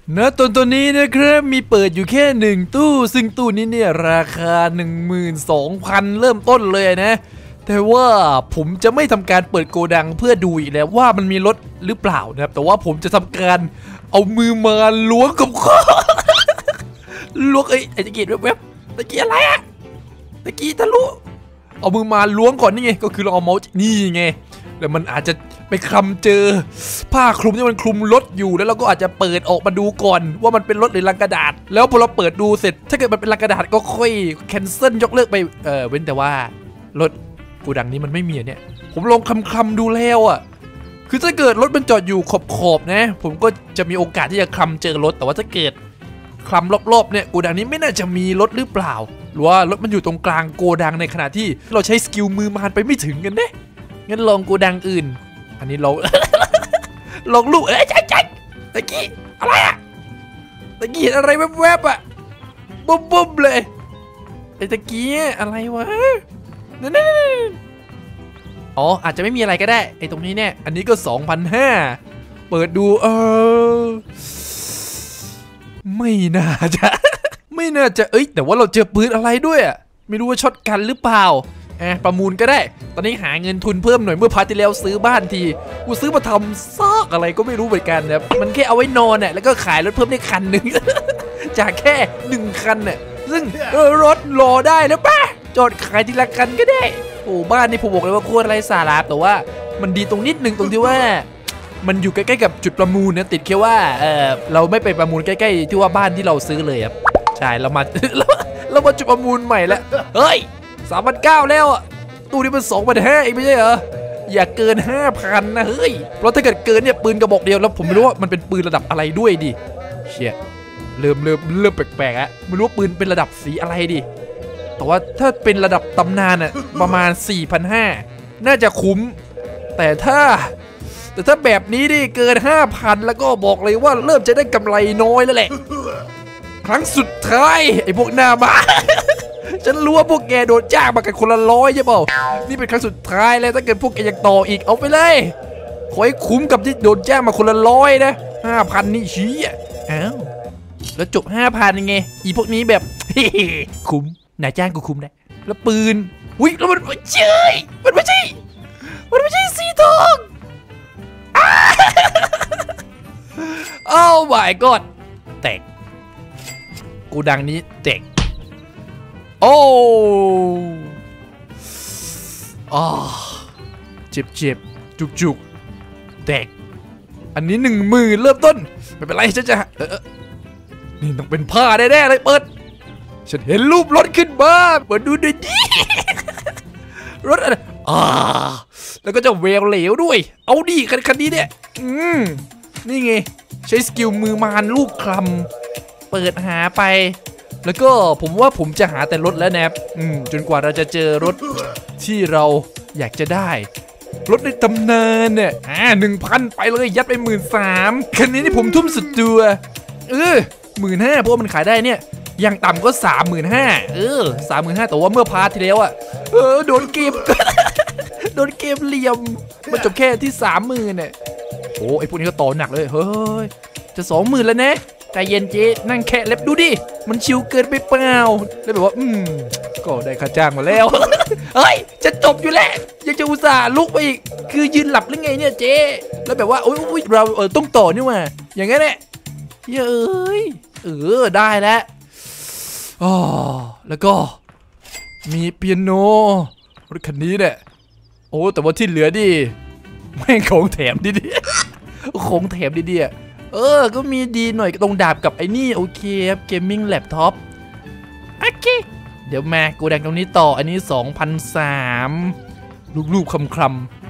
นะตัวนี้นะครับมีเปิดอยู่แค่1ตู้ซึ่งตู้นี้เนี่ยราคา 12,000 เริ่มต้นเลยนะแต่ว่าผมจะไม่ทำการเปิดโกดังเพื่อดูอีกแล้วว่ามันมีรถหรือเปล่านะครับแต่ว่าผมจะทำการเอามือมาล้วงกับคอล้วงไอ้ตะกี้แวบๆตะกี้อะไรอะตะกี้ทะลุเอามือมาล้วงก่อนนี่ไงก็คือเราเอาเมาส์นี่ไงแล้วมันอาจจะไปคลำเจอผ้าคลุมที่มันคลุมรถอยู่แล้วเราก็อาจจะเปิดออกมาดูก่อนว่ามันเป็นรถหรือลังกระดาษแล้วพอเราเปิดดูเสร็จถ้าเกิดมันเป็นลังกระดาษก็ค่อยแคนเซิลยกเลิกไปเว้นแต่ว่ารถกูดังนี้มันไม่มีเนี่ยผมลองคลำดูแล้วอ่ะคือถ้าเกิดรถมันจอดอยู่ขอบนะผมก็จะมีโอกาสที่จะคลำเจอรถแต่ว่าถ้าเกิดคลำรอบๆเนี่ยกูดังนี้ไม่น่าจะมีรถหรือเปล่าหรือว่ารถมันอยู่ตรงกลางโกดังในขณะที่เราใช้สกิลมือมานไปไม่ถึงกันเนี่ยงั้นลองโกดังอื่นอันนี้เรา ลองลูกใจตะกี้อะไรอะตะกี้เห็นอะไรแวบๆอะบุ้มเลยไอ้ตะกี้อะไรวะนั่นอ๋ออาจจะไม่มีอะไรก็ได้ไอ้ตรงนี้เนี่ยอันนี้ก็ 2,500 เปิดดูไม่น่าจะไม่น่าจะแต่ว่าเราเจอปืนอะไรด้วยอะไม่รู้ว่าช็อตกันหรือเปล่าประมูลก็ได้ตอนนี้หาเงินทุนเพิ่มหน่อยเมื่อพาร์ทที่แล้วซื้อบ้านทีกูซื้อมาทำซากอะไรก็ไม่รู้เหมือนกันนะมันแค่เอาไว้นอนเนี่ยแล้วก็ขายรถเพิ่มได้คันหนึ่ง จากแค่1 คันเนี่ยซึ่งรถรอได้แล้วป่ะจอดขายทีละคันก็ได้โอ้บ้านนี่ผมบอกเลยว่าโคตรไรสาระแต่ว่ามันดีตรงนิดนึงตรงที่ว่ามันอยู่ใกล้ๆกับจุดประมูลนะติดแค่ว่าเราไม่ไปประมูลใกล้ๆที่ว่าบ้านที่เราซื้อเลยครับใช่เรามา เรามาจุดประมูลใหม่แล้วเฮ้ย3,900แล้วอ่ะตู้นี้มัน2,500เองไม่ใช่เหรออย่าเกิน 5,000 นะเฮ้ยเพราะถ้าเกิดเกินเนี่ยปืนกระบอกเดียวแล้วผมไม่รู้ว่ามันเป็นปืนระดับอะไรด้วยดิเชี่ยเริ่มแปลกๆอะไม่รู้ว่าปืนเป็นระดับสีอะไรดิแต่ว่าถ้าเป็นระดับตำนานอะประมาณ 4,500 น่าจะคุ้มแต่ถ้าแบบนี้ดิเกิน 5,000 แล้วก็บอกเลยว่าเริ่มจะได้กำไรน้อยแล้วแหละครั้งสุดท้ายไอ้พวกหน้าบ้า ฉันรู้ว่าพวกแกโดนจ้างมากันคนละ100ใช่เปล่านี่เป็นครั้งสุดท้ายแล้วถ้าเกิดพวกแกยังต่ออีกเอาไปเลยขอให้คุ้มกับที่โดนจ้างมาคนละ100นะ 5,000 นี่ชี้อ้าวแล้วจบ 5,000 ยังไงอีพวกนี้แบบ คุ้มนายจ้างกูคุ้มนะแล้วปืนอุ้ยแล้วมันไม่ใช่สีทอง โอ้ my god แตกกูดังนี้แตกโอ้เจ็บจุกแตกอันนี้10,000เริ่มต้นไม่เป็นไรฉันจะนี่ต้องเป็นผ้าแน่ๆเลยเปิดฉันเห็นรูปรถขึ้นมาเปิดดูดิ รถอะไรแล้วก็จะเวลเหลวด้วยเอาดิคันนี้เนี่ยนี่ไงใช้สกิลมือมานรูปคลำเปิดหาไปแล้วก็ผมว่าผมจะหาแต่รถแล้วนะครับจนกว่าเราจะเจอรถที่เราอยากจะได้รถในตำนานเนี่ย1,000 ไปเลยยัดไป 13,000 คันนี้นี่ผมทุ่มสุดตัว15,000เพราะว่ามันขายได้เนี่ยอย่างต่ำก็ 35,000 35,000แต่ว่าเมื่อพาร์ทที่แล้วโดนเกม โดนเกมเหลี่ยมมันจบแค่ที่ 30,000เนี่ยโอ้ไอพวกนี้ก็ต่อหนักเลยเฮ้ยจะ 20,000 แล้วนะใจเย็นเจ๊นั่งแค่เล็บดูดิมันชิวเกินไปเปล่าแล้วแบบว่าก็ได้ค่าจ้างมาแล้ว เฮ้ยจะจบอยู่แล้วยังจะอุตส่าห์ลุกไปอีกคือยืนหลับหรือไงเนี่ยเจ๊แล้วแบบว่าอุ้ยเราต้องต่อนี่ว่าอย่างงั้นแหละเย้ยได้แล้วแล้วก็มีเปียโนรถคันนี้เนี่ยโอ้แต่ว่าที่เหลือดิแม่งของแถมดีๆของแถมดีๆก็มีดีหน่อยตรงดาบกับไอ้นี่โอเคครับเกมมิ่งแล็ปท็อปโอเคเดี๋ยวมากูดังตรงนี้ต่ออันนี้ 2,300 รูปคำ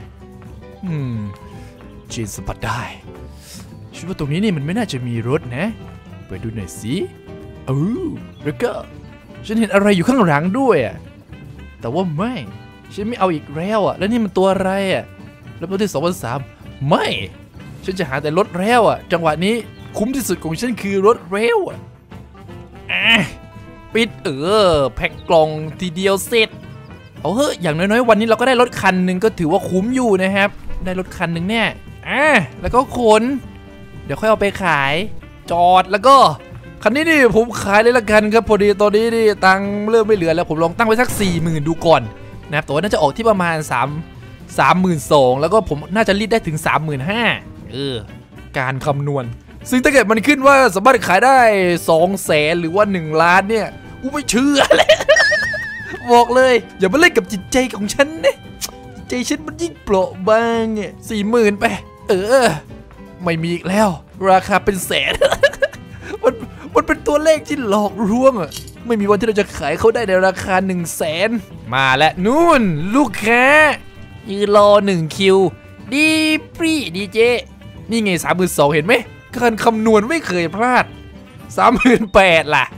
จีนสัมผัสได้คิดว่าตรงนี้นี่มันไม่น่าจะมีรถนะไปดูหน่อยสิแล้วก็ฉันเห็นอะไรอยู่ข้างหลังด้วยแต่ว่าไม่ฉันไม่เอาอีกแล้วแล้วนี่มันตัวอะไรแล้วตัวที่ 2,300 ไม่ฉันจะหาแต่รถเร็วจังหวะนี้คุ้มที่สุดของฉันคือรถเร็วปิดแพ็คกล่องทีเดียวเสร็จเอาเฮ้ยอย่างน้อยๆวันนี้เราก็ได้รถคันหนึ่งก็ถือว่าคุ้มอยู่นะครับได้รถคันหนึ่งเนี่ยแล้วก็ขนเดี๋ยวค่อยเอาไปขายจอดแล้วก็คันนี้นี่ผมขายเลยละกันครับพอดีตอนนี้นี่ตังค์เริ่มไม่เหลือแล้วผมลองตั้งไว้สัก 40,000 ดูก่อนนะครับแต่ว่าน่าจะออกที่ประมาณ32,000แล้วก็ผมน่าจะรีดได้ถึง 35,000การคำนวณซึ่งถ้าเกิดมันขึ้นว่าสามารถขายได้ 200,000 หรือว่า1 ล้านเนี่ยกูไม่เชื่อเลย บอกเลยอย่ามาเล่นกับจิตใจของฉันนะใจฉันมันยิ่งเปราะบางเนี่ย40,000ไปไม่มีอีกแล้วราคาเป็นแสน มันเป็นตัวเลขที่หลอกลวงอ่ะไม่มีวันที่เราจะขายเขาได้ในราคา 100,000มาแล้วนู่นลูกค้ายืนรอ1 คิวดีปรีดีเจนี่ไง 32,000 เห็นไหมการคำนวณไม่เคยพลาด 38,000 ล่ะ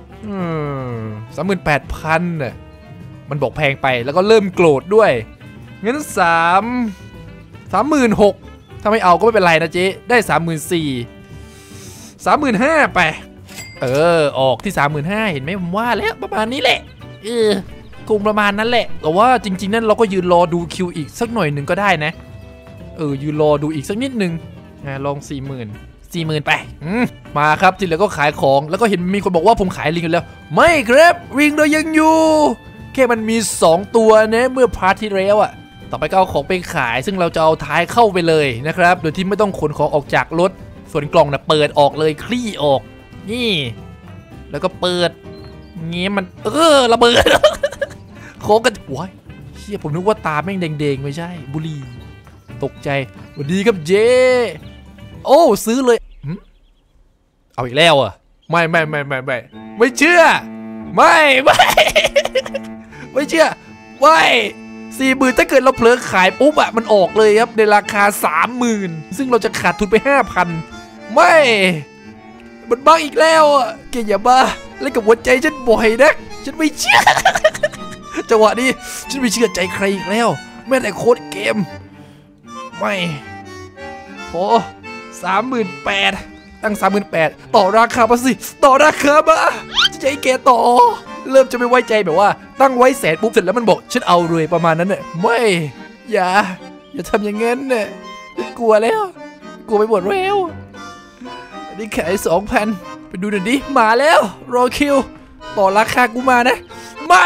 38,000น่ะมันบอกแพงไปแล้วก็เริ่มโกรธด้วยงั้น36,000ถ้าไม่เอาก็ไม่เป็นไรนะเจ๊ได้ 34,000 35,000ไปออกที่ 35,000เห็นไหมผมว่าแล้วประมาณนี้แหละคงประมาณนั้นแหละแต่ว่าจริงๆนั่นเราก็ยืนรอดูคิวอีกสักหน่อยหนึ่งก็ได้นะยืนรอดูอีกสักนิดนึงลอง 40,000 ไปมาครับที่เหลือก็ขายของแล้วก็เห็นมีคนบอกว่าผมขายลิงกันแล้วไม่ครับลิงเรายังอยู่แค่มันมี2 ตัวนะเมื่อพาร์ทที่แล้วอ่ะต่อไปก็เอาของไปขายซึ่งเราจะเอาท้ายเข้าไปเลยนะครับโดยที่ไม่ต้องขนของออกจากรถส่วนกล่องนะเปิดออกเลยคลี่ออกนี่แล้วก็เปิดเงี้ยมันระเบิด โค้งกันว้ายเชี่ยผมนึกว่าตาแม่งแดงๆไม่ใช่บุหรี่ตกใจสวัสดีครับเจโอ้ซื้อเลยเอาอีกแล้วอ่ะไม่เชื่อไม่เชื่อไม่40,000ถ้าเกิดเราเผลอขายปุ๊บอะมันออกเลยครับในราคา 30,000ซึ่งเราจะขาดทุนไป 5,000ไม่มันบ้าอีกแล้วอ่ะแกอย่าบ้าเล่นกับหัวใจฉันบ่อยนะฉันไม่เชื่อ จังหวะนี้ฉันไม่เชื่อใจใครอีกแล้วแม้แต่โค้ดเกมไม่โอ้38,000ตั้ง 38,000ต่อราคามาสิต่อราคามาใจแกต่อเริ่มจะไม่ไว้ใจแบบว่าตั้งไว้100,000ปุ๊บเสร็จแล้วมันบอกฉันเอาเลยประมาณนั้นเนี่ยไม่อย่าทำอย่างงั้นเนี่ยกลัวแล้วกลัวไปหมดแล้วอันนี้ขาย 2,000ไปดูหน่อยดิมาแล้วรอคิวต่อราคากูมานะไม่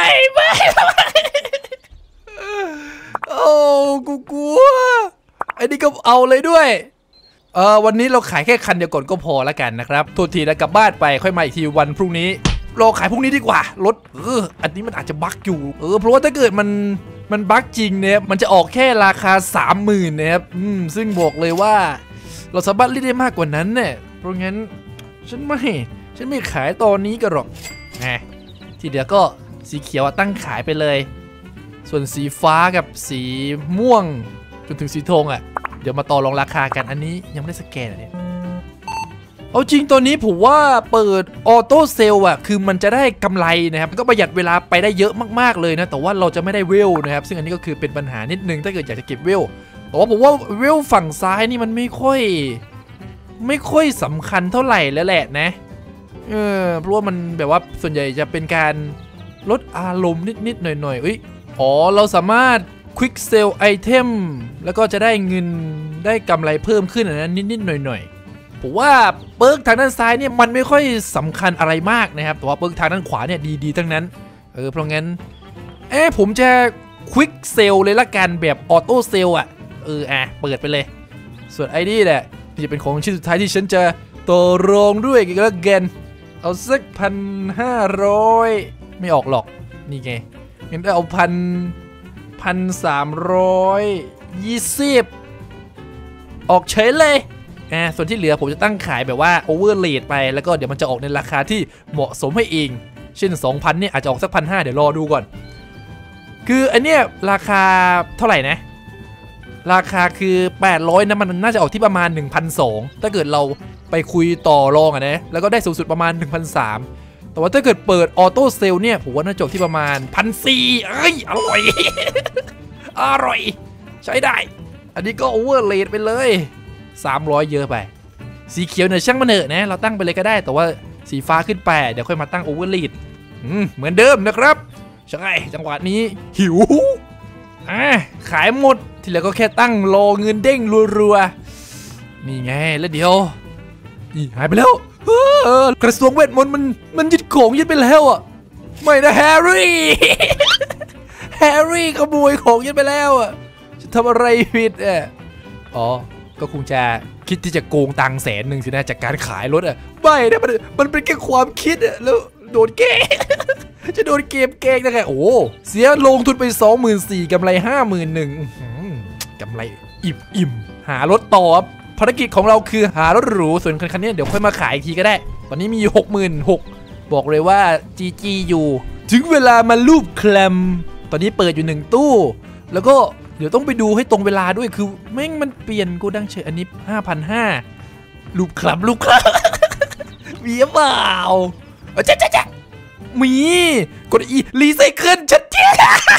โอ้กูกลัวไอ้นี่ก็เอาเลยด้วยวันนี้เราขายแค่คันเดียวก่อนก็พอแล้วกันนะครับโทษทีนะกลับบ้านไปค่อยมาอีกทีวันพรุ่งนี้รอขายพรุ่งนี้ดีกว่ารถอันนี้มันอาจจะบั๊กอยู่เพราะว่าถ้าเกิดมันบั๊กจริงเนี่ยมันจะออกแค่ราคา 30,000นะครับซึ่งบอกเลยว่าเราสามารถรีดได้มากกว่านั้นเนี่ยเพราะงั้นฉันไม่ขายตอนนี้ก็หรอกทีเดียวก็สีเขียวตั้งขายไปเลยส่วนสีฟ้ากับสีม่วงจนถึงสีทองเดี๋ยวมาต่อรองราคากันอันนี้ยังไม่ได้สแกนเนี่ยเอาจริงตอนนี้ผมว่าเปิดออโต้เซลคือมันจะได้กำไรนะครับก็ประหยัดเวลาไปได้เยอะมากๆเลยนะแต่ว่าเราจะไม่ได้เวลนะครับซึ่งอันนี้ก็คือเป็นปัญหานิดนึงถ้าเกิดอยากจะเก็บเวลแต่ว่าผมว่าเวลฝั่งซ้ายนี่มันไม่ค่อยสำคัญเท่าไหร่แล้วแหละนะเพราะว่ามันแบบว่าส่วนใหญ่จะเป็นการลดอารมณ์นิดๆหน่อยๆเราสามารถควิกเซลไอเทมแล้วก็จะได้เงินได้กำไรเพิ่มขึ้นนะนิดๆหน่อยๆผมว่าเปิร์กทางด้านซ้ายเนี่ยมันไม่ค่อยสำคัญอะไรมากนะครับแต่ว่าเปิร์กทางด้านขวาเนี่ยดีทั้งนั้นเพราะงั้นผมจะควิกเซลเลยละกันแบบออโต้เซลเปิดไปเลยส่วนไอ้นี่แหละที่จะเป็นของชิ้นสุดท้ายที่ฉันจะต่อรองด้วยกันละกันเอาสัก1,500ไม่ออกหรอกนี่ไงงั้นเอา1,320ออกเฉยเลยส่วนที่เหลือผมจะตั้งขายแบบว่าโอเวอร์เลดไปแล้วก็เดี๋ยวมันจะออกในราคาที่เหมาะสมให้เองเช่น 2,000เนี่ยอาจจะออกสัก 1,500เดี๋ยวรอดูก่อนคืออันเนี้ยราคาเท่าไหร่นะราคาคือ800นะมันน่าจะออกที่ประมาณ 1,200ถ้าเกิดเราไปคุยต่อรองนะแล้วก็ได้สูงสุดประมาณ 1,300แต่ว่าถ้าเกิดเปิดออโต้เซลเนี่ยผมว่าน่าจะจบที่ประมาณ 1,400อร่อย อร่อยใช้ได้อันนี้ก็โอเวอร์เลดไปเลย300เยอะไปสีเขียวเนี่ยช่างมันเถอะนะเราตั้งไปเลยก็ได้แต่ว่าสีฟ้าขึ้นไปเดี๋ยวค่อยมาตั้งโอเวอร์เลดเหมือนเดิมนะครับใช่จังหวะนี้หิวขายหมดทีเหลือก็แค่ตั้งรอเงินเด้งรัวๆนี่ไงแล้วเดี๋ยวนี่หายไปแล้วกระทรวงเวทมนต์มันยึดของยึดไปแล้วอ่ะไม่นะแฮร์รี่ แฮร์รี่ขโมยของยึดไปแล้วอ่ะจะทำอะไรผิดอ่ะอ๋อก็คงจะคิดที่จะโกงตังค์100,000สินะจากการขายรถอ่ะไม่นะมันเป็นแค่ความคิดอ่ะแล้วโดนแกล้ง จะโดนเกมแกล้งได้ไงโอ้เสียลงทุนไป 24,000 กำไร 51,000กำไรอิ่มหารถต่อภารกิจของเราคือหารถหรูส่วนคันนี้เดี๋ยวค่อยมาขายอีกทีก็ได้ตอนนี้มี 66,000บอกเลยว่า GG อยู่ถึงเวลามารูปแคลมตอนนี้เปิดอยู่1ตู้แล้วก็เดี๋ยวต้องไปดูให้ตรงเวลาด้วยคือแม่งมันเปลี่ยนกูดังเฉยอันนี้ 5,500 รูปคลำมีหรือเปล่าจ๊ะมีกดอีรีไซเคิลชัดเจน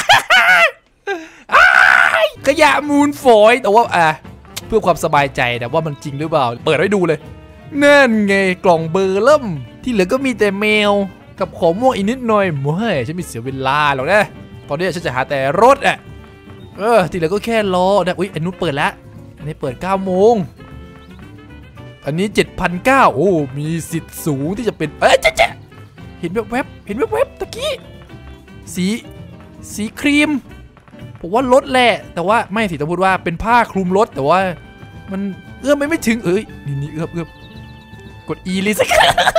ขยะมูลฝอยแต่ว่าเพื่อความสบายใจแต่ว่ามันจริงหรือเปล่าเปิดให้ดูเลยนั่นไงกล่องเบอร์เริ่มที่เหลือก็มีแต่เมลกับของม่วงอีกนิดหน่อยเฮ้ยฉันมีเสียเวลาหรอกนะตอนนี้ฉันจะหาแต่รถที่เหลือก็แค่รอนะอุ๊ยอันนู้นเปิดแล้วอันนี้เปิด 9 โมงอันนี้ 7,900 โอ้มีสิทธิ์สูงที่จะเป็นจ๊ะเห็นแวบตะกี้สีครีมผมว่ารถแหละแต่ว่าไม่สิต้องพูดว่าเป็นผ้าคลุมรถแต่ว่ามันเอื้อมไม่ถึงนี่เอื้อมกด E เลยสิ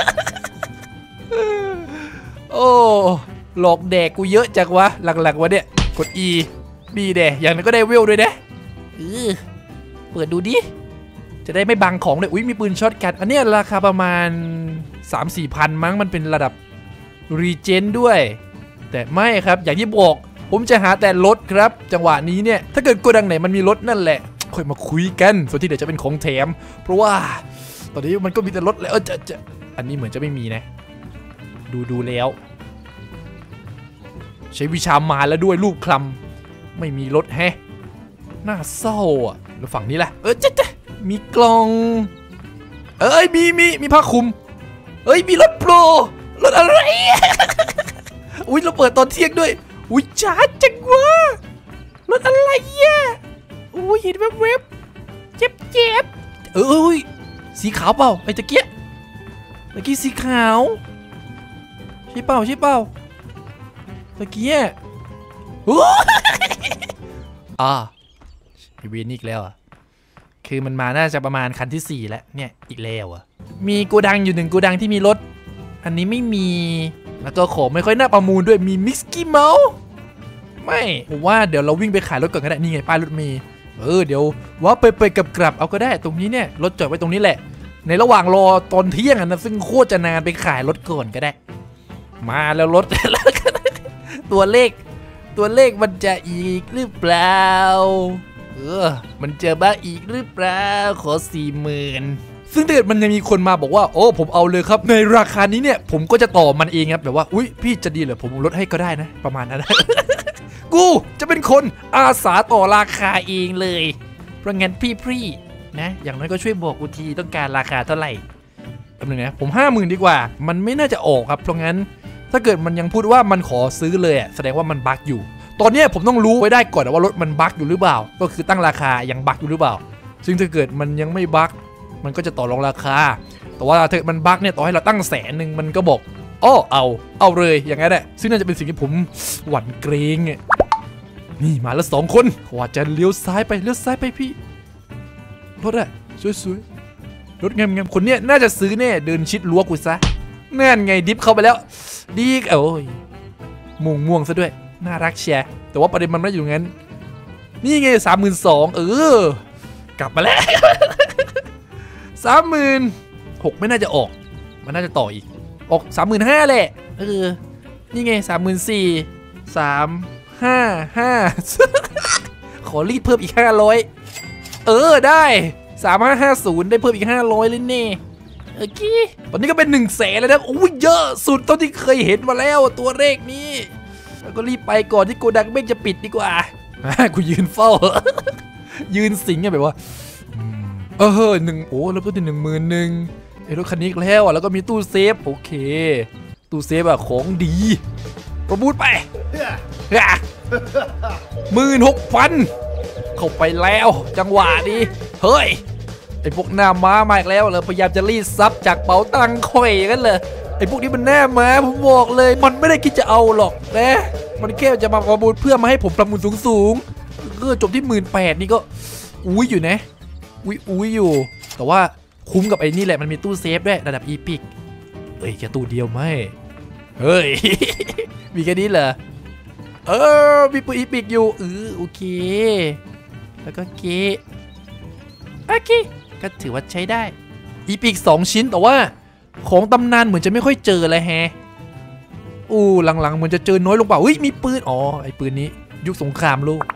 โอ้หลอกแดกกูเยอะจังวะหลักๆวะเนี่ยกด E ดีแดอย่างนั้นก็ได้เวลด้วยนะเปิดดูดิจะได้ไม่บังของเลยอุ้ยมีปืนช็อตกันอันนี้ราคาประมาณ 3-4 พันมั้งมันเป็นระดับรีเจนด้วยแต่ไม่ครับอย่างที่บอกผมจะหาแต่รถครับจังหวะนี้เนี่ยถ้าเกิดโกดังไหนมันมีรถนั่นแหละค่อยมาคุยกันส่วนที่เดี๋ยวจะเป็นของแถมเพราะว่าตอนนี้มันก็มีแต่รถแล้วจะอันนี้เหมือนจะไม่มีนะดูแล้วใช้วิชามาแล้วด้วยรูปคลำไม่มีรถแฮะน่าเศร้าอ่ะแล้วฝั่งนี้แหละจ๊ะมีกล่องมีผ้าคลุมมีรถโปรรถอะไร อุ้ยเราเปิดตอนเที่ยงด้วยอุ้ยจ้าจังวะรถอะไรอ่ะอุ้ยเห็นแวบเจ็บสีขาวเปล่าไอ้ตะเกียสีขาวใช่เปล่าตะเกียเวียนอีกแล้วอ่ะคือมันมาน่าจะประมาณคันที่4แล้วเนี่ยอีกแล้วอ่ะมีโกดังอยู่1โกดังที่มีรถอันนี้ไม่มีแล้วก็ของไม่ค่อยน่าประมูลด้วยมีมิกกี้เมาส์ไม่ผมว่าเดี๋ยวเราวิ่งไปขายรถก่อนก็ได้นี่ไงป้ายรถเมย์เดี๋ยวว่าไปกลับเอาก็ได้ตรงนี้เนี่ยรถจอดไว้ตรงนี้แหละในระหว่างรอตอนเที่ยงนะซึ่งโคตรจะนานไปขายรถก่อนก็ได้มาแล้วรถ ตัวเลขมันจะอีกหรือเปล่ามันจะบ้าอีกหรือเปล่าขอ 40,000ซึ่งถ้าเกิดมันยังมีคนมาบอกว่าโอ้ผมเอาเลยครับในราคานี้เนี่ยผมก็จะต่อมันเองครับแบบว่าอุ้ยพี่จะดีเหรอผมลดให้ก็ได้นะประมาณนั้น กูจะเป็นคนอาสาต่อราคาเองเลยเพราะงั้นพี่นะอย่างน้อยก็ช่วยบอกกูทีต้องการราคาเท่าไหร่แป๊บนึงนะผม 50,000 ดีกว่ามันไม่น่าจะออกครับเพราะงั้นถ้าเกิดมันยังพูดว่ามันขอซื้อเลยแสดงว่ามันบั๊กอยู่ตอนนี้ผมต้องรู้ไว้ได้ก่อนว่ารถมันบั๊กอยู่หรือเปล่าก็คือตั้งราคายังบั๊กอยู่หรือเปล่าซึ่งถ้าเกิดมันยังไม่บั๊กมันก็จะต่อรองราคาแต่ว่าถ้ามันบั๊กเนี่ยต่อให้เราตั้ง100,000มันก็บอกเอาเลยอย่างนั้นแหละซึ่งน่าจะเป็นสิ่งที่ผมหวั่นเกรงนี่มาแล้ว2 คนว่าจะเลี้ยวซ้ายไปพี่รถสวยรถงามคนเนี้ยน่าจะซื้อแน่เดินชิดรั้วกูซะนั่นไงดิฟเข้าไปแล้วดีโอ้ยม่วงซะด้วยน่ารักเชียแต่ว่าประเด็นมันไม่อยู่งั้นนี่ไง 32,000กลับมาแล้ว 36,000ไม่น่าจะออกมันน่าจะต่ออีกออก 35,000แหละนี่ไง 34,000 355 ขอรีดเพิ่มอีก500ได้3550ได้เพิ่มอีก500เลยนี่โอเคตอนนี้ก็เป็น100,000แล้วนะโอ้ยเยอะสุดเท่าที่เคยเห็นมาแล้วตัวเลขนี้แล้วก็รีบไปก่อนที่โกดังเบ้งจะปิดดีกว่ากูยืนเฝ้า ยืนสิงแบบว่า1แล้วก็ที่11,000รถคันนี้แล้วแล้วก็มีตู้เซฟโอเคตู้เซฟของดีประมูลไป 16,000เข้าไปแล้วจังหวะนี้เฮ้ยไอ้พวกหน้าม้ามาอีกแล้วเลยพยายามจะรีดซับจากเป๋าตังค์ข่อยกันเลยไอ้พวกนี้มันหน้าม้าผมบอกเลยมันไม่ได้คิดจะเอาหรอกนะมันแค่จะมาประมูลเพื่อมาให้ผมประมูลสูงจบที่18,000นี่ก็อุ้ยอยู่นะอุ้ยอยู่แต่ว่าคุ้มกับไอ้นี่แหละมันมีตู้เซฟด้วยระดับอีพิกเอ้ยแค่ตู้เดียวไหมเฮ้ย มีแค่นี้เหรอมีปืนอีพิกอยู่โอเคแล้วก็โอเคก็ถือว่าใช้ได้อีพิก2 ชิ้นแต่ว่าของตำนานเหมือนจะไม่ค่อยเจอเลยแฮหลังๆเหมือนจะเจอน้อยลงเปล่ามีปืนไอ้ปืนนี้ยุคสงครามโลก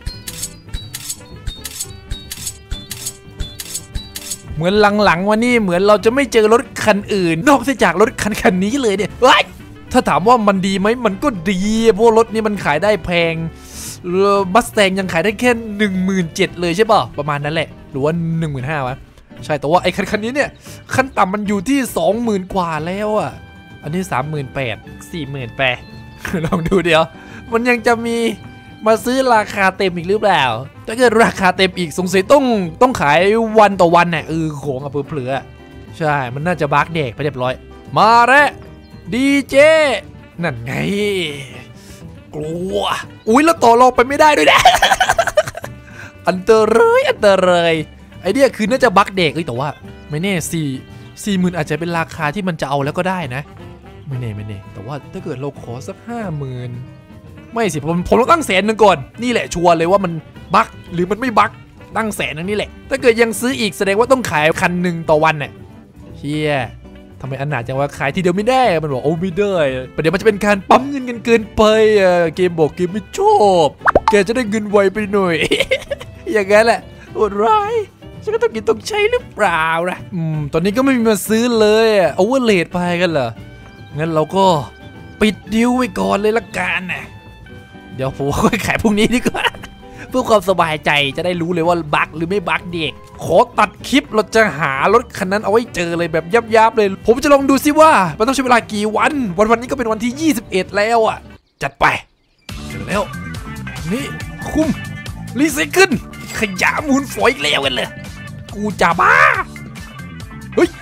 เหมือนหลังๆวันนี้เหมือนเราจะไม่เจอรถคันอื่นนอกจากรถคันนี้เลยเนี่ยถ้าถามว่ามันดีไหมมันก็ดีเพราะรถนี้มันขายได้แพงบัสแตงยังขายได้แค่ 17,000 เลยใช่ป่ะประมาณนั้นแหละหรือว่า 15,000 วะใช่แต่ว่าไอ้คันนี้เนี่ยขั้นต่ำมันอยู่ที่ 20,000 กว่าแล้วอ่ะอันนี้ 38,000 48,000 ลองดูเดี๋ยวมันยังจะมีมาซื้อราคาเต็มอีกหรือเปล่าถ้าเกิดราคาเต็มอีกสงสัยต้องขายวันต่อวันน่ะของเปลือใช่มันน่าจะบั๊กเด็กไปเรียบร้อยมาแล้วดีเจนั่นไงกลัวแล้วต่อรองไปไม่ได้ด้วยนะ อันเตอร์เลยไอเดียคือน่าจะบั๊กเด็กแต่ว่าไม่แน่40,000อาจจะเป็นราคาที่มันจะเอาแล้วก็ได้นะไม่แน่แต่ว่าถ้าเกิดเราขอสัก 50,000ไม่สิผมต้องตั้ง100,000ก่อนนี่แหละชัวร์เลยว่ามันบั๊กหรือมันไม่บั๊กตั้ง100,000นี่แหละถ้าเกิดยังซื้ออีกแสดงว่าต้องขายคันหนึ่งต่อวันเนี่ยเฮียทำไมอนาถจังว่าขายทีเดียวไม่ได้มันบอกไม่ได้ประเดี๋ยวมันจะเป็นการปั๊มเงินกันเกินไปเกมบอกเกมไม่ชอบแกจะได้เงินไวไปหน่อย อย่างงั้นแหละโหดร้ายฉันก็ต้องกินต้องใช้หรือเปล่านะตอนนี้ก็ไม่มีมาซื้อเลยโอเวอร์เลทไปกันเหรองั้นเราก็ปิดดิวไว้ก่อนเลยละกันนะเดี๋ยวผมค่อยขายพรุ่งนี้ดีกว่าเพื่อความสบายใจจะได้รู้เลยว่าบั๊กหรือไม่บั๊กเด็กขอตัดคลิปเราจะหารถคันนั้นเอาไว้เจอเลยแบบยับเลยผมจะลองดูซิว่ามันต้องใช้เวลากี่วันนี้ก็เป็นวันที่21แล้วอ่ะจัดไปเจอแล้วนี่คุ้มรีไซเคิลขยะมูลฝอยอีกแล้วกันเลยกูจะบ้าเฮ้ย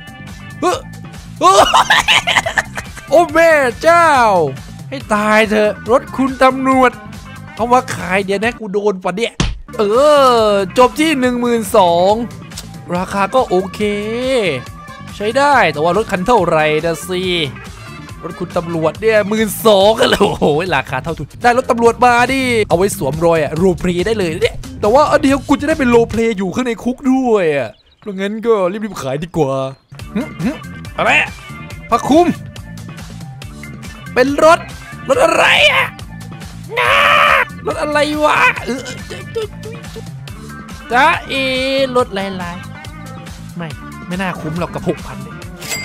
โอ้แม่เจ้าให้ตายเถอะรถคุณตำรวจเอามาขายเดี๋ยวนะกูโดนปะเนี่ยจบที่ 12,000 ราคาก็โอเคใช้ได้แต่ว่ารถคันเท่าไรนะสิรถคุณตำรวจเนี่ย12,000กันเลยโอ้โหราคาเท่าทุนได้รถตำรวจมาดิเอาไว้สวมรอยโรลเพลย์ได้เลยเนี่ยแต่ว่าเดี๋ยวกูจะได้เป็นโรลเพลย์อยู่ข้างในคุกด้วยเพราะงั้นก็รีบๆขายดีกว่าอะไรพระคุมเป็นรถอะไรรถอะไรวะจ้ารถลายไม่น่าคุ้มหรอกกับ 6,000 เนี่ย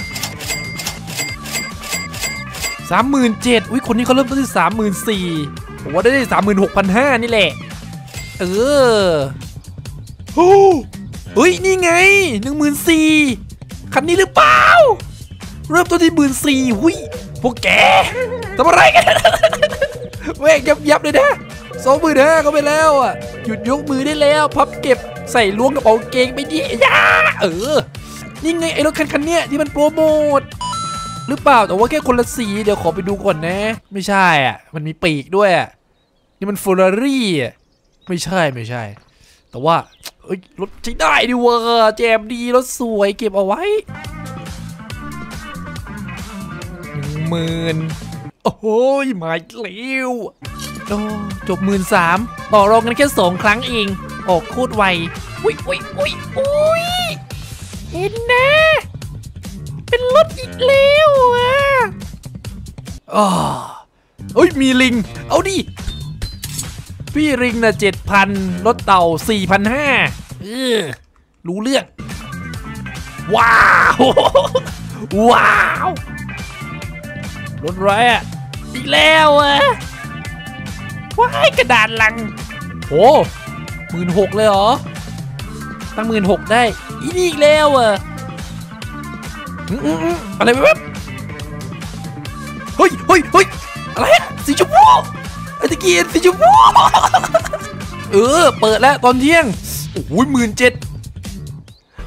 37,000อุ้ยคนนี้เขาเริ่มต้นที่ 34,000ผมว่าได้ 36,500 นี่แหละเฮ้ยนี่ไง 14,000คันนี้หรือเปล่าเริ่มต้นที่ 14,000หุ้ยพวกแกทำอะไรกันแม่งยับเลยนะ25,000ก็ไปแล้วหยุดยกมือได้แล้วพับเก็บใส่ล้วงกระเป๋าเกงไปดินี่ไงไอ้รถคันเนี้ยที่มันโปรโมทหรือเปล่าแต่ว่าแค่คนละสีเดี๋ยวขอไปดูก่อนนะไม่ใช่มันมีปีกด้วยนี่มันเฟอร์รารี่ไม่ใช่แต่ว่ารถใช้ได้ดิวะแจมดีรถสวยเก็บเอาไว้ 10,000โอ้โหมาเร็วจบ 13,000ต่อรองกันแค่2 ครั้งเองออกโคตรไวอุ้ยเห็นนะเป็นรถอีกแล้วมีลิงเอาดิพี่ลิงน่ะ 7,000 รถเต่า 4,500รู้เรื่องว้าวรถไรอีกแล้วว้ายกระดานลัง16,000เลยเหรอตั้ง16,000ได้อีกแล้วอะไรแบบเฮ้ยอะไรสีชมพูไอ้ตะเกียบสีชมพูเปิดแล้วตอนเที่ยงโอ้ย17,000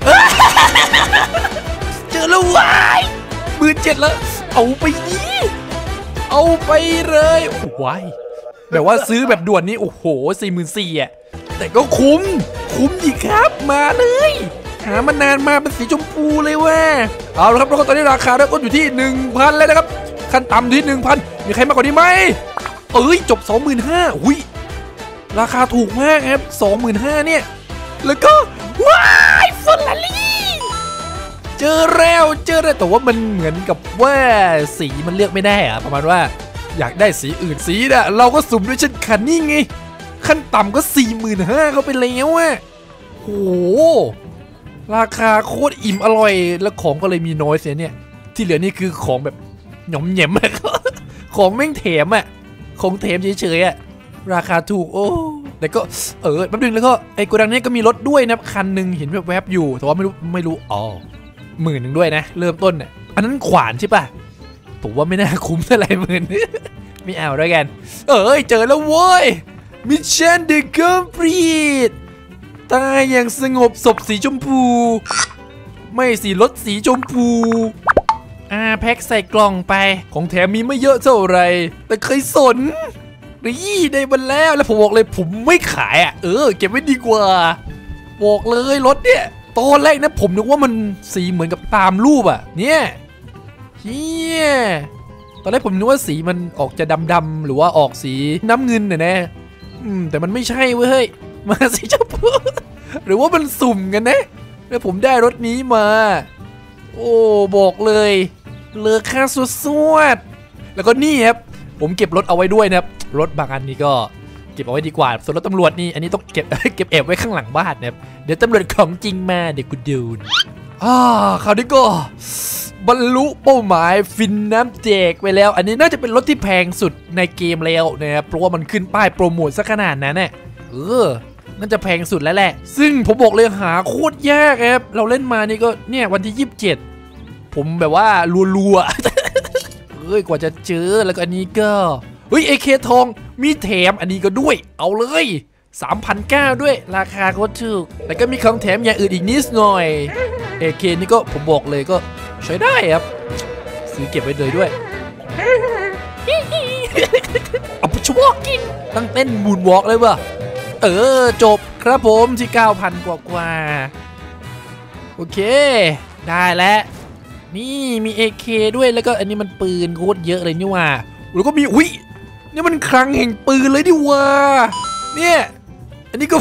อแล้ววาย17,000แล้วเอาไปดิเอาไปเลยว้ายแบบว่าซื้อแบบด่วนนี้โอ้โห44,000อ่ะแต่ก็คุ้มดีครับมาเลยหามานานมาเป็นสีชมพูเลยว่ะเอาละครับแล้วก็ตอนนี้ราคาเริ่มต้นอยู่ที่ 1,000 แล้วนะครับขั้นต่ำที่ 1,000 มีใครมากกว่านี้ไหมจบ 25,000 อุ้ยราคาถูกมากครับ 25,000 เนี่ยแล้วก็ว้ายเฟอร์รารี่เจอแล้วแต่ว่ามันเหมือนกับว่าสีมันเลือกไม่ได้อะประมาณว่าอยากได้สีอื่นสีน่ะเราก็สุ่มด้วยเช่นกันนี่ไงขั้นต่ำก็ 45,000 เข้าไปแล้วอ่ะโหราคาโคตรอิ่มอร่อยแล้วของก็เลยมีน้อยเสียเนี่ยที่เหลือนี่คือของแบบหย่อมแหยมอะของแม่งแถมอะของแถมเฉยๆอะราคาถูกโอ้แต่ก็แป๊บนึงแล้วก็ไอ้โกดังนี้ก็มีรถด้วยนะคันหนึ่งเห็นแวบๆอยู่แต่ว่าไม่รู้อ๋อ10,000ด้วยนะเริ่มต้นเนี่ยอันนั้นขวานใช่ป่ะผมว่าไม่น่าคุ้มเท่าไหร่10,000 ไม่เอาด้วยกันเจอแล้วโว้ยมิชชั่นเดอะคอมพลีทตายอย่างสงบศพสีชมพูไม่สีรถสีชมพูแพ็คใส่กล่องไปของแถมมีไม่เยอะเท่าไรแต่เคยสนนี่ได้มาแล้วผมบอกเลยผมไม่ขายเก็บไว้ดีกว่าบอกเลยรถเนี่ยตอนแรกนะผมนึกว่ามันสีเหมือนกับตามรูปเนี่ยตอนแรกผมนึกว่าสีมันออกจะดำๆหรือว่าออกสีน้ำเงินนะแต่มันไม่ใช่เว้ยมาสีชมพูหรือว่ามันสุ่มกันนะแล้วผมได้รถนี้มาโอ้บอกเลยเลอค่าสวดแล้วก็นี่ครับผมเก็บรถเอาไว้ด้วยนะครับรถบางอันนี้ก็เก็บเอาไว้ดีกว่าส่วนรถตำรวจนี่อันนี้ต้องเก็บแอบไว้ข้างหลังบ้านนะครับเดี๋ยวตำรวจของจริงมาเดี๋ยวกูดูคราวนี้ก็บรรลุเป้าหมายฟินน้ำแจกไปแล้วอันนี้น่าจะเป็นรถที่แพงสุดในเกมแล้วนะครับเพราะว่ามันขึ้นป้ายโปรโมทซะขนาดนั้นน่าจะแพงสุดแล้วแหละซึ่งผมบอกเลยหาโคตรยากครับเราเล่นมานี่ก็เนี่ยวันที่27ผมแบบว่ารัวๆกว่าจะเจอแล้วก็อันนี้ก็AK ทองมีแถมอันนี้ก็ด้วยเอาเลย 3,900 ด้วยราคาก็ถูกแต่ก็มีของแถมอย่างอื่นอีกนิดหน่อย AK นี่ก็ผมบอกเลยก็ใช้ได้ครับซื้อเก็บไว้เลยด้วยเอาไปชั่วกินตั้งเต้นมูนวอล์กเลยว่ะจบครับผมที่ 9,000 กว่าโอเคได้แล้วนี่มี AK ด้วยแล้วก็อันนี้มันปืนโคตรเยอะเลยนี่ว่าแล้วก็มีนี่มันคลังแห่งปืนเลยดิว่าเนี่ยอันนี้ก็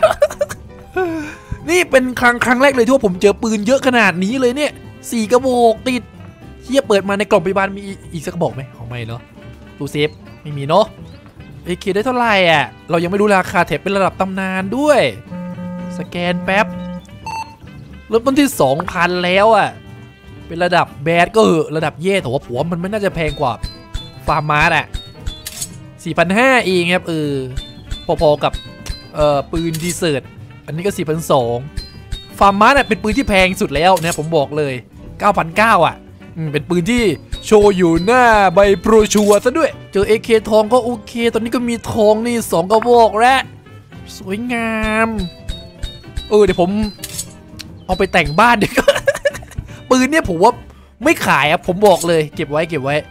นี่เป็นครั้งแรกเลยที่ว่าผมเจอปืนเยอะขนาดนี้เลยเนี่ย4 กระบอกติดเปิดมาในกล่องพยาบาลมีอีกสักกระบอกไหมของไม่เนาะตู้เซฟไม่มีเนาะAKได้เท่าไหร่เรายังไม่รู้ราคาแถมเป็นระดับตำนานด้วยสแกนแป๊บเริ่มต้นที่ 2,000 แล้วเป็นระดับแบดก็ระดับเย่แต่ว่าผมมันไม่น่าจะแพงกว่าฟาร์มาร์4,500 เองครับพอๆกับปืนดีเซิร์ตอันนี้ก็ 4,200 ฟาร์มาร์เป็นปืนที่แพงสุดแล้วนะผมบอกเลย 9,900 เป็นปืนที่โชว์อยู่หน้าใบโปรชัวร์ซะด้วยเจอ AK ทองก็โอเคตอนนี้ก็มีทองนี่2 กระบอกแล้วสวยงามเดี๋ยวผมเอาไปแต่งบ้านดีกว่า ปืนเนี่ยผมว่าไม่ขายผมบอกเลยเก็บไว้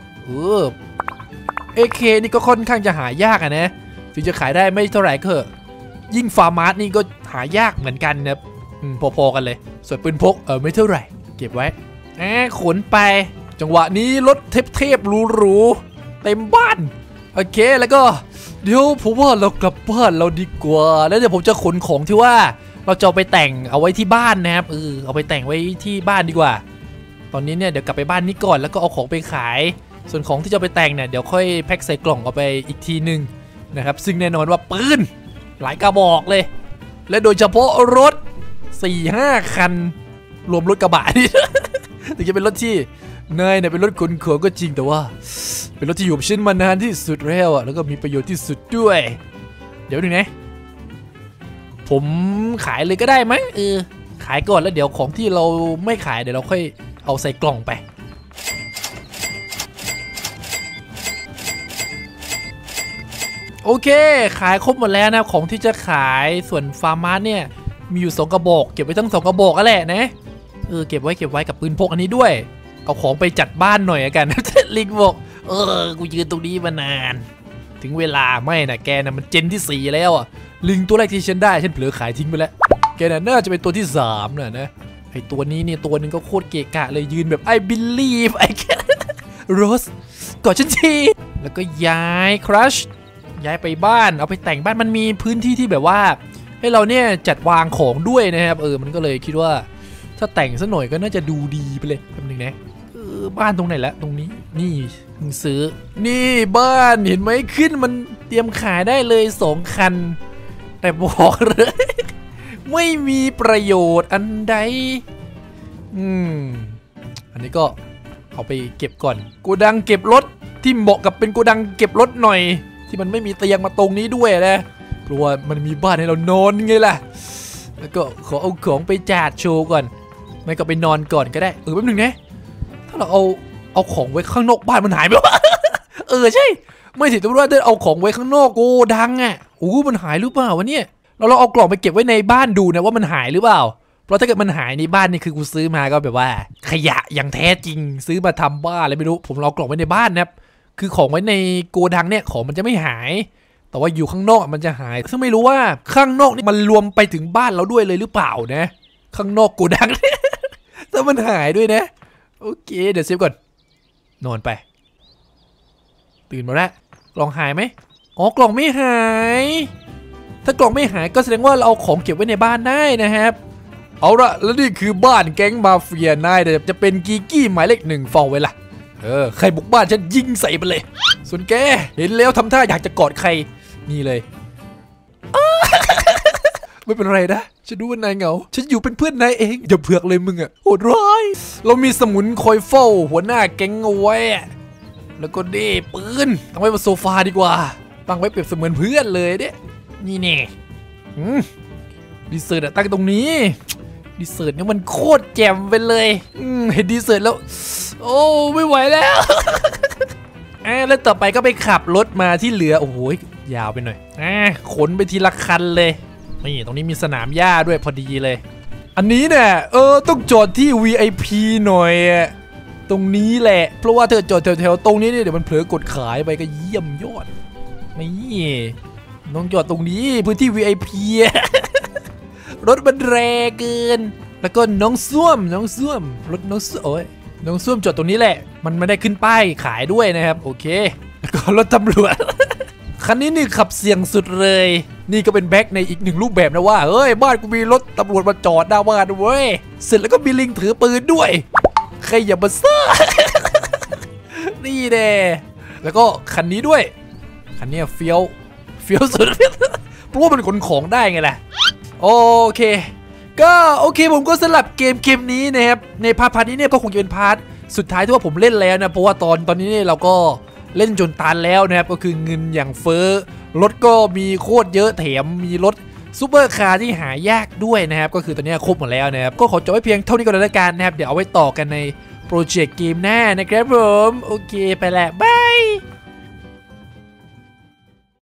AK นี่ก็ค่อนข้างจะหายากนะถึงจะขายได้ไม่เท่าไหร่ก็ยิ่งฟาร์มาร์นี่ก็หายากเหมือนกันนะพอๆกันเลยส่วนปืนพกไม่เท่าไหร่เก็บไว้ขนไปจังหวะนี้รถเทพหรูๆเต็มบ้านโอเคแล้วก็เดี๋ยวผมว่าเรากลับบ้านเราดีกว่าแล้วเดี๋ยวผมจะขนของที่ว่าเราจะเอาไปแต่งเอาไว้ที่บ้านนะครับเอาไปแต่งไว้ที่บ้านดีกว่าตอนนี้เนี่ยเดี๋ยวกลับไปบ้านนี้ก่อนแล้วก็เอาของไปขายส่วนของที่จะไปแต่งเนี่ยเดี๋ยวค่อยแพ็คใส่กล่องเอาไปอีกทีนึงนะครับซึ่งแน่นอนว่าปืนหลายกระบอกเลยและโดยเฉพาะรถ 4-5 คันรวมรถกระบะนี่ ถึงจะเป็นรถที่นายเนี่ยเป็นรถขนของก็จริงแต่ว่าเป็นรถที่อยู่กับฉันมานานที่สุดแล้วแล้วก็มีประโยชน์ที่สุดด้วยเดี๋ยวนึงนะผมขายเลยก็ได้มั้งขายก่อนแล้วเดี๋ยวของที่เราไม่ขายเดี๋ยวเราค่อยเอาใส่กล่องไปโอเคขายครบหมดแล้วนะของที่จะขายส่วนฟาร์มาร์เนี่ยมีอยู่2 กระบอกเก็บไว้ทั้ง2 กระบอกแล้วแหละนะเก็บไว้กับปืนพกอันนี้ด้วยเอาของไปจัดบ้านหน่อยกัน ลิงบอกกูยืนตรงนี้มานานถึงเวลาไม่นะแกนะมันเจนที่4แล้วอ่ะลิงตัวแรกที่ฉันได้ฉันเผลอขายทิ้งไปแล้วแกน่าจะเป็นตัวที่3นะไอตัวนี้เนี่ยตัวนึงก็โคตรเกะกะเลยยืนแบบ I believe I can โรสกอดฉันทีแล้วก็ย้ายครัชย้ายไปบ้านเอาไปแต่งบ้านมันมีพื้นที่ที่แบบว่าให้เราเนี่ยจัดวางของด้วยนะครับมันก็เลยคิดว่าถ้าแต่งซะหน่อยก็น่าจะดูดีไปเลยแป๊บนึงนะบ้านตรงไหนละตรงนี้นี่มึงซื้อนี่บ้านเห็นไหมขึ้นมันเตรียมขายได้เลย2 คันแต่บอกเลยไม่มีประโยชน์อันใดอันนี้ก็เอาไปเก็บก่อนโกดังเก็บรถที่เหมาะกับเป็นโกดังเก็บรถหน่อยที่มันไม่มีเตียงมาตรงนี้ด้วยนะกลัวมันมีบ้านให้เรานอนไงล่ะแล้วก็ขอเอาของไปจัดโชว์ก่อนไม่ก็ไปนอนก่อนก็ได้แป๊บนึงนะถ้าเราเอาของไว้ข้างนอกบ้านมันหายไปวะ ใช่ไม่สิต้องรู้ว่าเดินเอาของไว้ข้างนอกโกดังอ่ะมันหายหรือเปล่าวะเนี่ยเราเอากล่องไปเก็บไว้ในบ้านดูนะว่ามันหายหรือเปล่าเพราะถ้าเกิดมันหายในบ้านนี่คือกูซื้อมาก็แบบว่าขยะอย่างแท้จริงซื้อมาทำบ้านอะไรไม่รู้ผมเอากล่องไว้ในบ้านนะครับคือของไว้ในโกดังเนี่ยของมันจะไม่หายแต่ว่าอยู่ข้างนอกมันจะหายซึ่งไม่รู้ว่าข้างนอกนี่มันรวมไปถึงบ้านเราด้วยเลยหรือเปล่านะข้างนอกโกดัง ถ้ามันหายด้วยนะโอเคเดี๋ยวเซฟก่อนนอนไปตื่นมาแล้วกล่องหายไหมกล่องไม่หายถ้ากล่องไม่หายก็แสดงว่าเราเอาของเก็บไว้ในบ้านได้นะครับเอาละแล้วนี่คือบ้านแก๊งมาเฟียนายจะเป็นกีกี้หมายเลข1เฝ้าไว้ล่ะใครบุกบ้านฉันยิงใส่ไปเลยส่วนแกเห็นแล้วทำท่าอยากจะกอดใครนี่เลย ไม่เป็นไรนะฉันรู้ว่านายเหงาฉันอยู่เป็นเพื่อนนายเองอย่าเผือกเลยมึงอะโหดร้ายเรามีสมุนคอยเฝ้าหัวหน้าแก๊งเอาไว้แล้วก็ดีปืนตั้งไว้บนโซฟาดีกว่าตั้งไว้เปรียบเสมือนเพื่อนเลยเด้นี่แน่ดีเซอร์ตตั้งตรงนี้ดีเซอร์ตเนี่ยมันโคตรแจ่มไปเลยเห็นดีเซอร์ตแล้วโอ้ไม่ไหวแล้วแล้วต่อไปก็ไปขับรถมาที่เหลือโอ้โหยาวไปหน่อยขนไปทีละคันเลยนี่ตรงนี้มีสนามหญ้าด้วยพอดีเลยอันนี้เนี่ยต้องจอดที่ VIP หน่อยตรงนี้แหละเพราะว่าเธอจอดแถวๆตรงนี้เนี่ยเดี๋ยวมันเผลอกดขายไปก็เยี่ยมยอดนี่น้องจอดตรงนี้พื้นที่ VIP รถมันแรงเกินแล้วก็น้องส้วมรถน้องส้วมน้องส้วมจอดตรงนี้แหละมันไม่ได้ขึ้นป้ายขายด้วยนะครับโอเคแล้วก็รถตำรวจ คันนี้นี่ขับเสี่ยงสุดเลยนี่ก็เป็นแบ็คในอีก1รูปแบบนะว่าเฮ้ยบ้านกูมีรถตำรวจมาจอดหน้าบ้านเว้ยเสร็จแล้วก็มีลิงถือปืนด้วยใครอย่ามาซ่า นี่แน่แล้วก็คันนี้ด้วยคันนี้เฟี้ยวสุด เพราะว่ามันขนของได้ไงล่ะโอเคก็โอเคผมก็สลับเกมนี้นะครับในพาร์ทนี้เนี่ยก็คงจะเป็นพาร์ทสุดท้ายที่ว่าผมเล่นแล้วนะเพราะว่าตอนนี้เนี่ยเราก็เล่นจนตันแล้วนะครับก็คือเงินอย่างเฟ้อรถก็มีโคตรเยอะแถมมีรถซูเปอร์คาร์ที่หายากด้วยนะครับก็คือตอนนี้ครบหมดแล้วนะครับก็ขอจบไว้เพียงเท่านี้ก่อนแล้วกันนะครับเดี๋ยวเอาไว้ต่อกันในโปรเจกต์เกมหน้านะครับผมโอเคไปแล้วบาย